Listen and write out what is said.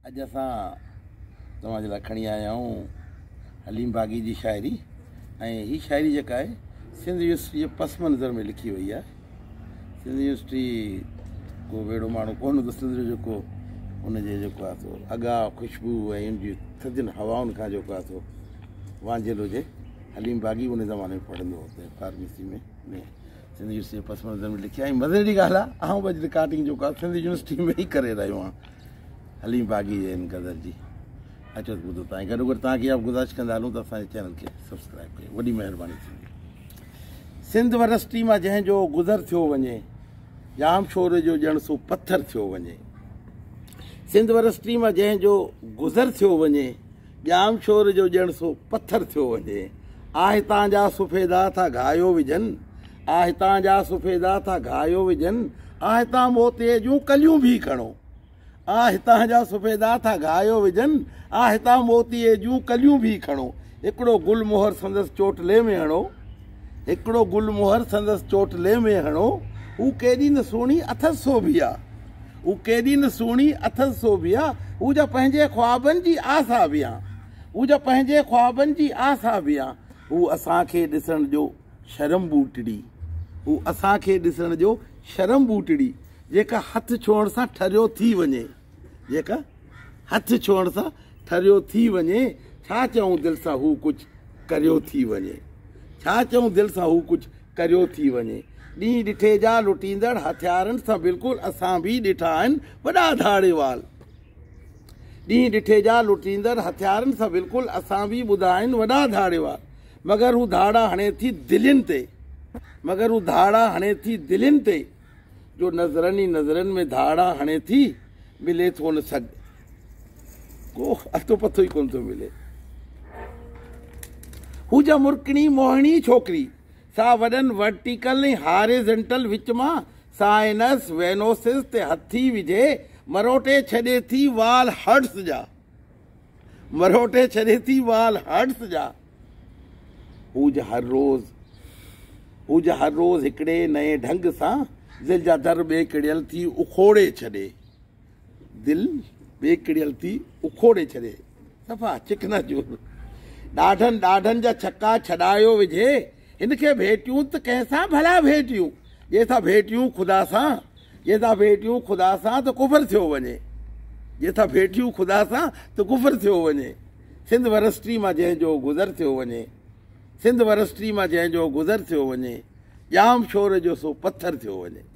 अॼु असां तव्हांजे लाइ खणी आया आहियूं हलीम बाग़ी जी शाइरी। ऐं हीअ शाइरी जेका आहे सिंध यूनिवर्सिटी जे पस मंज़र में लिखी वई आहे। सिंध यूनिवर्सिटी को अहिड़ो माण्हू कोन त सिंध जो जेको उनजे जेको आहे सो अॻा ख़ुशबू ऐं उनजी थधियुनि हवाउनि खां जेको आहे सो वांझियल हुजे। हलीम बाग़ी उन ज़माने में पढ़ंदो हुते फार्मेसी में सिंध यूनिवर्सिटी जे पस मंज़र में लिखी आहे। ऐं मज़े जी ॻाल्हि आहे, आउं अॼु रिकॉर्डिंग जेको आहे सिंध यूनिवर्सिटी में ई करे रहियो आहियां हलीम बाग़ी जे हिन गज़ल जी। अचो त ॿुधो तव्हां गॾो गॾु तव्हांखे आप गुज़ारिश कंदा हलूं त असांजे चैनल खे सब्सक्राइब कयो, वॾी महिरबानी थींदी। सिंध यूनिवर्सिटी मां जंहिंजो गुज़र थियो वञे, जाम शोर जो ॼण सो पथर थियो वञे। सिंध यूनिवर्सिटी मां जंहिंजो गुज़र थियो वञे, जाम शोर जो ॼण सो पथर थियो वञे। हितां जा सुफ़ेदा था घायो विझनि, हितां जा सुफ़ेदा था घायो विझनि, हितां मोतीअ जूं कलियूं बि खणो। हितां जा सुफ़ेदा था घायो विझनि, हितां मोतीअ जूं कलियूं बि खणो। हिकिड़ो गुल मोहर संदसि चोटले में हणो, हिकिड़ो गुल मोहर संदसि चोटले में हणो। हू केॾी न सुहिणी अथसि सोभी आहे, हू केॾी न सुहिणी अथसि सोभी आहे। हू जा पंहिंजे ख्वाबनि जी आसा बि आहे, हू जा पंहिंजे ख्वाबनि जी आसा बि आहे। हू असांखे ॾिसण जो शर्म बूटड़ी, हू असांखे ॾिसण जो शर्म बूटड़ी, जेका हथ छोड़ण सां ठरियो थी वञे, जेका हथ छोड़ण सां ठरियो थी वञे। छा चऊं दिलि सां हू कुझु करियो थी वञे, छा चऊं दिलि सां हू कुझु करियो थी वञे। ॾींहुं ॾिठे जा लुटींदड़ हथियारनि सां बिल्कुलु असां बि ॾिठा आहिनि वॾा धाड़ेवाल। ॾींहुं ॾिठे जा लुटींदड़ हथियारनि सां बिल्कुलु असां बि ॿुधा आहिनि वॾा धाड़ेवाल। मगर हू धाड़ा हणे थी दिलनि ते, मगर हू धाड़ा हणे थी दिलनि ते, जो नज़रनि ई नज़रनि में धाड़ा हणे थी। मिले थो न सघ को अतो पतो ई कोन थो मिले। हू जा मुर्कणी मोहिणी छोकिरी, सा वॾनि वर्टिकल ऐं हॉरिज़ॉन्टल विच मां साइनस वेनोसिस ते हथी विझे, मरोटे छॾे थी वाल हर्ट्स जा, मरोटे छॾे थी वाल हर्ट्स जा। हू जा हर रोज़ हिकिड़े नए ढंग सां दिलि जा दर ॿिए किड़ियल थी उखोड़े छॾे, दिलि ॿिए किड़ियल थी उखोड़े छॾे। सफ़ा चिकना चूर ॾाढनि ॾाढनि जा छक्का छॾायो विझे, हिनखे भेटियूं त कंहिंसां भला भेटियूं, जंहिंसां भेटियूं ख़ुदा सां, जंहिंसां भेटियूं ख़ुदा सां त कुफर थियो वञे, जंहिंसां भेटियूं ख़ुदा सां त कुफर थियो वञे। सिंध यूनिवर्सिटी मां जंहिंजो गुज़र थियो वञे, सिंध यूनिवर्सिटी मां जंहिंजो गुज़र थियो वञे, जाम शोर जो सो पथर थियो वञे।